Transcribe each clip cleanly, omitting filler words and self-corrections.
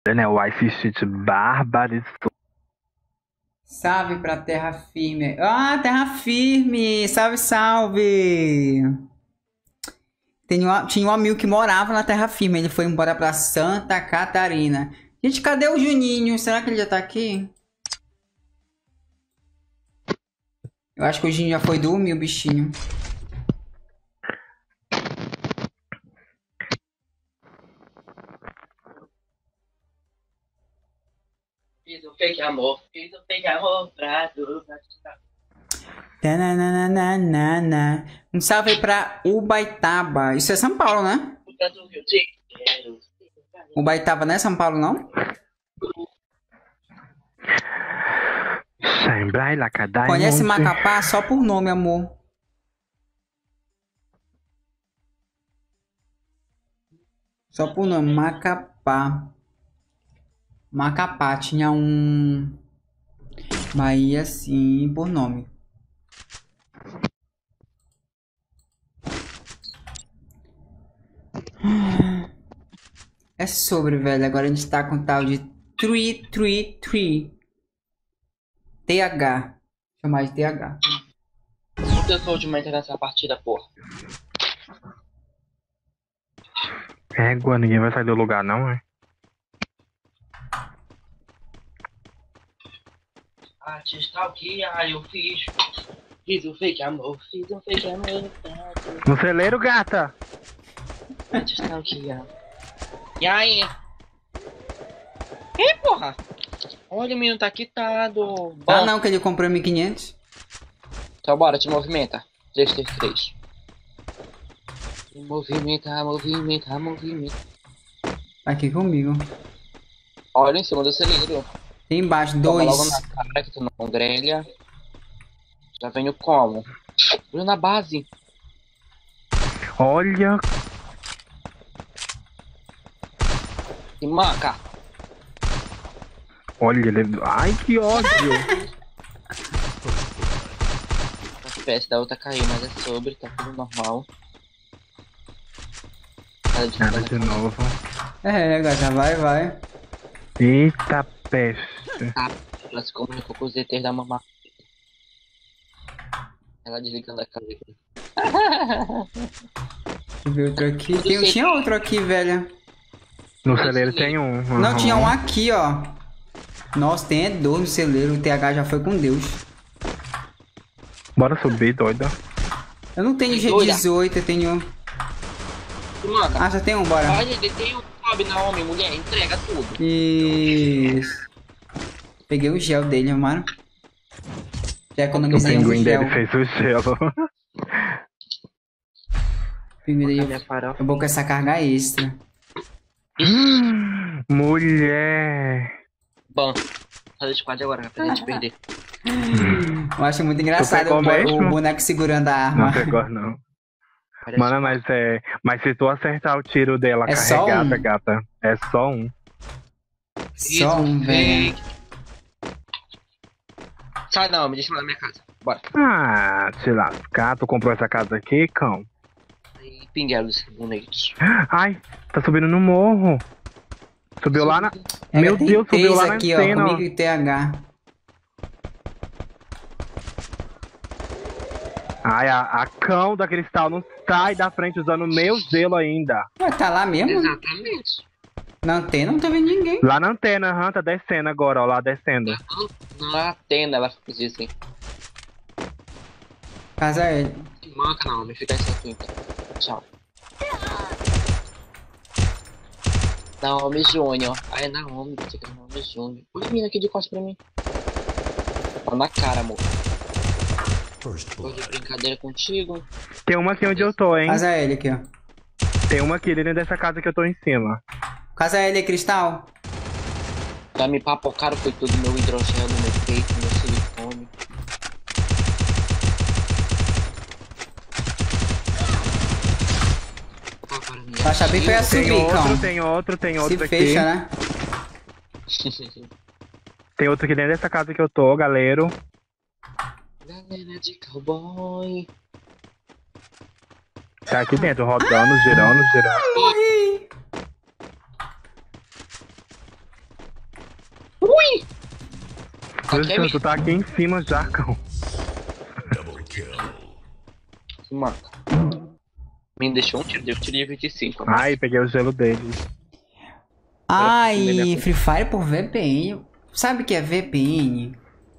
né? O Ice Street Bárbaros. Salve pra Terra Firme. Ah, Terra Firme! Salve, salve! Tinha um amigo que morava na Terra Firme. Ele foi embora pra Santa Catarina. Gente, cadê o Juninho? Será que ele já tá aqui? Eu acho que o Juninho já foi dormir, o bichinho. Fiz um fake amor pra tu. Tananana. Um salve aí pra Ubaitaba. Isso é São Paulo, né? Pra tu que eu te quero. Ubaitaba não é São Paulo, não? Sembrai Lacadai. Conhece Macapá só por nome, amor. Só por nome, Macapá. Macapá tinha um Bahia assim por nome. É sobre, velho. Agora a gente tá com tal de 333. TH. Chamar de TH. Por que eu sou de mente nessa partida, porra? Égua, ninguém vai sair do lugar, não, é? Artista o que eu fiz. Fiz um fake amor. Fiz um fake amor pra tu. No celeiro, gata! Artista o que E aí? Ih, porra! Olha, o menino tá quitado. Ah, Bom, não, que ele comprou 1.500. então bora, te movimenta. 3, 3, 3. Movimenta, movimenta, movimenta. Tá aqui comigo. Olha em cima do cilindro. Tem embaixo Toma 2. logo na cara que tu não grelha. Já venho como? Olha na base. Olha! E maca. Olha, ele. Ai, que ódio! A FPS da outra caiu, mas é sobre, tá tudo normal. Nada de novo. É, gata, vai. Eita peste. Tá, ela se comunicou com os ETs da mamãe. Ela desligando a câmera. Deixa eu ver outro aqui. Tinha outro aqui, velho. No celeiro tem um. Não, tinha um aqui, ó. Nossa, tem dois no celeiro. O TH já foi com Deus. Bora subir, doida. Eu não tenho Doida. G18, eu tenho. E maca. Ah, só tem um, bora. Olha, ele tem um sobe na homem, mulher, entrega tudo. Isso. Peguei o gel dele, mano. Já O economizei um pinguim gel. dele fez o gelo. Primeiro Minha farofa. eu vou com essa carga extra. Mulher! Bom, fazer squad agora, pra gente perder. Eu acho muito engraçado pegou o mesmo? boneco segurando a arma. Não pegou, não. Parece Mano, uma- mas é. Mas se tu acertar o tiro dela É só carregada, um? gata, é só um. Só um, velho. Sai não, me deixa lá na minha casa. Bora. Ah, te lascar, tu comprou essa casa aqui, cão? Aí, pinguelo desse boneco. Ai, tá subindo no morro. Subiu lá na. Meu Tem Deus, subiu três lá na aqui, ó, antena, ó. comigo e TH. Ai, a cão da cristal não sai da frente usando meu zelo ainda. Ué, tá lá mesmo? Exatamente. Na antena não tô vendo ninguém. Lá na antena, aham, tá descendo agora, ó, lá descendo. Na tenda ela fez isso, hein. Casa é ele. Que manca não, me fica essa quinta. Tchau. Naomi Júnior. Ai, Naomi, você quer Naomi Júnior. Olha a menina aqui de costas pra mim. Ó, na cara, amor. Tô de brincadeira contigo. Tem uma aqui onde eu tô, hein? Casa é ele aqui, ó. Tem uma aqui dentro dessa casa que eu tô em cima. Casa é ele, Cristal. Já me papocaram, foi tudo meu hidrogel no meu peito, meu silicone. Baixa bem foi a Tem subir, outro, cão. tem outro Se aqui. fecha, né? Tem outro aqui dentro dessa casa que eu tô, galera. Galera de cowboy. Tá aqui dentro, rodando, girando. Morri. Aqui é Tu tá aqui em cima já, cão. Mano. Me deixou um tiro, eu tirei 25. Ai, peguei o gelo dele. Ai, Free Fire por VPN. Sabe o que é VPN?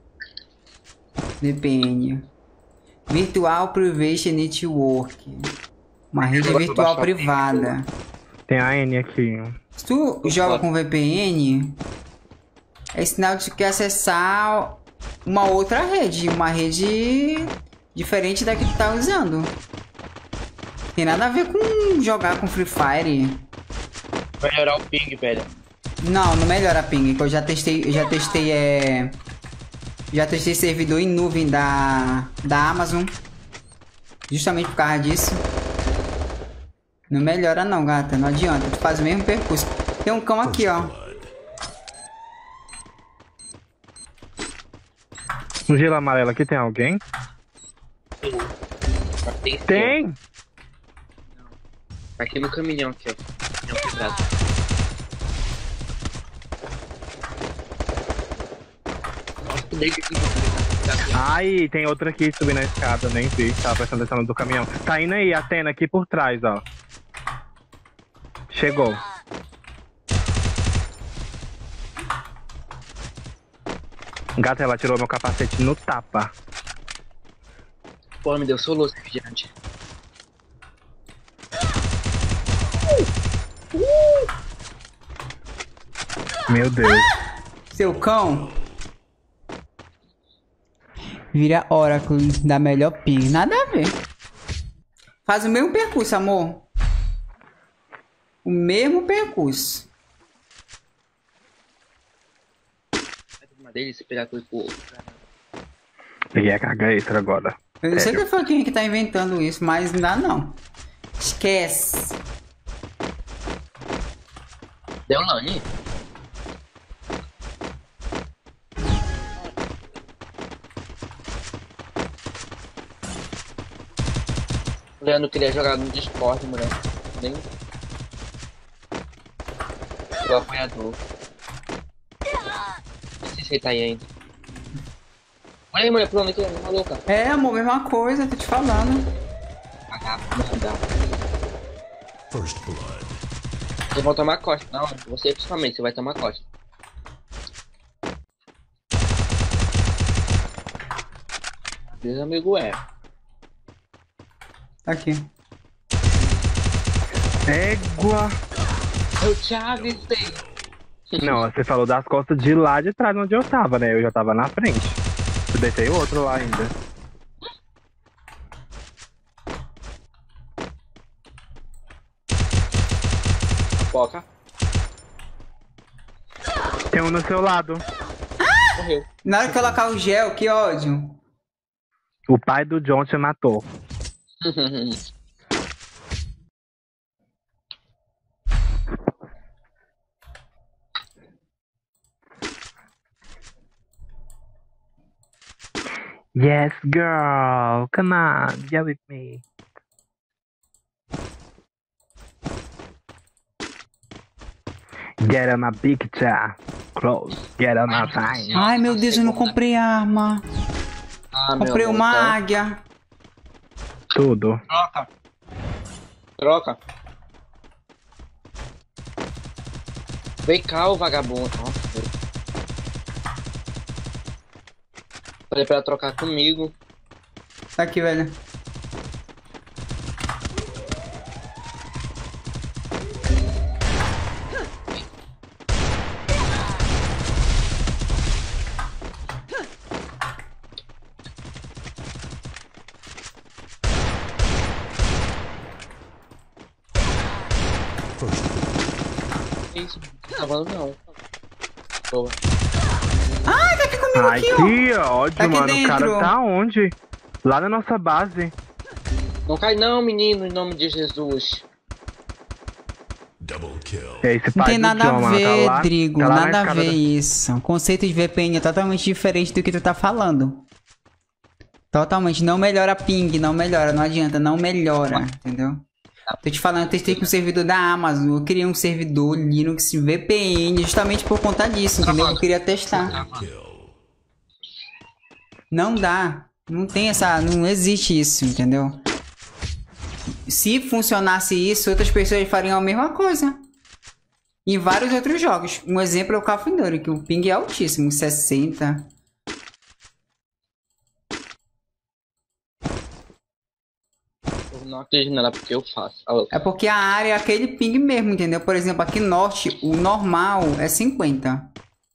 VPN. Virtual Private Network. Uma rede virtual privada. Tem a N aqui. Se tu joga com VPN, é sinal de que quer acessar uma outra rede. Uma rede diferente da que tu tá usando. Tem nada a ver com jogar com Free Fire. Melhorar o ping, velho. Não, não melhora ping, que eu já testei servidor em nuvem da Amazon. Justamente por causa disso. Não melhora não, gata, não adianta, tu faz o mesmo percurso. Tem um cão aqui, ó. No gelo amarelo aqui tem alguém? Tem! Aqui no caminhão aqui, ó. Caminhão quebrado. Nossa, que delícia aqui. Ai, tem outra aqui subindo a escada, nem vi. Tava prestando atenção no do caminhão. Tá indo aí, a Atena aqui por trás, ó. Chegou. Gata, ela tirou meu capacete no tapa. Pô, me deu soluço, refrigerante. Meu Deus. Seu cão. Vira Oracle da melhor ping. Nada a ver. Faz o mesmo percurso, amor. O mesmo percurso. Uma delícia pegar coisa pro outro. Peguei a carga extra agora. Eu não sei que foi quem que tá inventando isso, mas não dá não. Esquece. Deu Lani? O Leandro queria jogar no Discord, mulher. Nem. O apanhador. Não sei se ele tá aí ainda. Olha aí, mulher, pulando aqui, maluca. É, amor, mesma coisa, tô te falando. Nada. Vocês vão tomar costa. Não, você principalmente, você vai tomar costa. Deus, amigo, é. Aqui. Égua. Eu te avisei. Não, você falou das costas de lá de trás onde eu tava, né? Eu já tava na frente. Eu deixei outro lá ainda. Foca. Tem um no seu lado. Morreu. Na hora que colocar o gel, que ódio. O pai do John te matou. Yes, girl. Come on, get with me. Get on my picture. Close. Get on my sign. Ai, meu Deus, eu não comprei arma. Ah, meu Comprei amor, uma então. águia. Tudo. Troca. Troca. Vem cá, o vagabundo. Nossa, falei pra ela trocar comigo. Tá aqui, velho. Isso, não tá falando não. Boa. Ai, tá aqui comigo Ai, aqui, ó. que ódio, Tá aqui mano. O cara dentro. tá onde? Lá na nossa base. Não cai não, menino, em nome de Jesus. É esse Não pai tem do nada John, a mano. ver, Tá lá, Drigo. tá lá na Nada a escada ver da- isso. O conceito de VPN é totalmente diferente do que tu tá falando. Totalmente. Não melhora ping, não melhora. Não adianta, não melhora. Entendeu? Tô te falando, eu testei com o servidor da Amazon. Eu criei um servidor Linux VPN justamente por conta disso, entendeu? Eu queria testar. Não dá. Não tem essa... Não existe isso, entendeu? Se funcionasse isso, outras pessoas fariam a mesma coisa. Em vários outros jogos. Um exemplo é o Call of Duty, que o ping é altíssimo, 60. Eu não acredito nela porque eu faço. Alô. É porque a área é aquele ping mesmo, entendeu? Por exemplo, aqui norte, o normal é 50.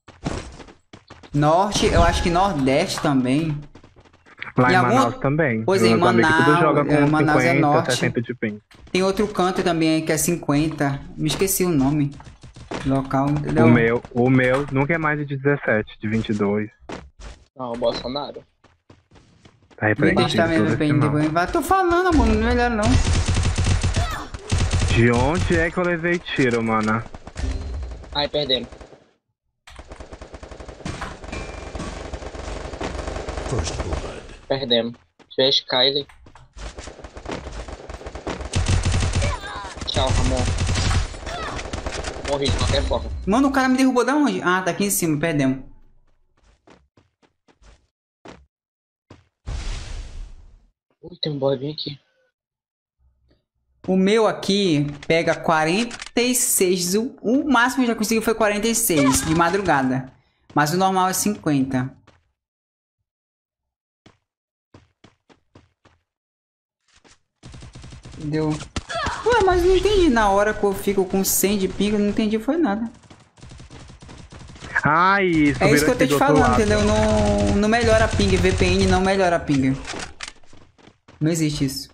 Norte, eu acho que nordeste também. Lá Em em algum- Manaus também. Pois é, em Meus amigos tudo Manaus, joga com Manaus é 50, norte. 60 de ping. Tem outro canto também aí que é 50. Me esqueci o nome. Local, entendeu? O meu nunca é mais de 17, de 22. Não, o Bolsonaro. Tá Me repreendido deixa mesmo, todo esse depende. mal. Tô falando, amor, não é melhor não. De onde é que eu levei tiro, mano? Ai, perdemos. Perdemos. Tiver Skyler. Tchau, Ramon. Morri de qualquer forma. Mano, o cara me derrubou da onde? Ah, tá aqui em cima, perdemos. Ui, tem um boy bem aqui. O meu aqui pega 46. O máximo que eu já consegui foi 46 de madrugada. Mas o normal é 50. Entendeu? Ué, mas não entendi. Na hora que eu fico com 100 de ping, eu não entendi foi nada. Ai, É isso que eu tô te falando, entendeu? Não melhora a ping. VPN não melhora a ping. Não existe isso.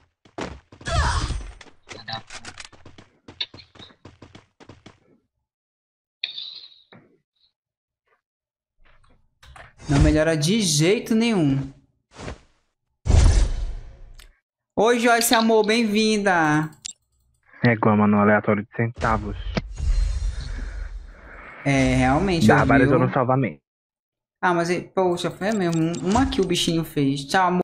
Não melhora de jeito nenhum. Oi, Joyce, amor, bem-vinda. É igual, mano, aleatório de centavos. É, realmente. Dá eu várias vi o- no salvamento. Ah, mas, poxa, foi mesmo. Uma que o bichinho fez. Tchau, amor.